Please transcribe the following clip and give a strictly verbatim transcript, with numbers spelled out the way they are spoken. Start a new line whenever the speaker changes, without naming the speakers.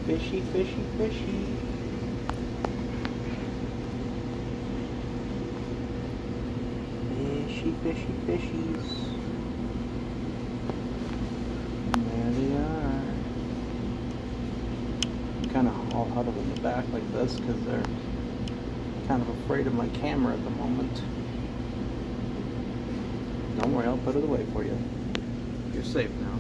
Fishy, fishy, fishy. Fishy, fishy, fishies. There they are. I'm kind of all huddled in the back like this because they're kind of afraid of my camera at the moment. Don't worry, I'll put it away for you. You're safe now.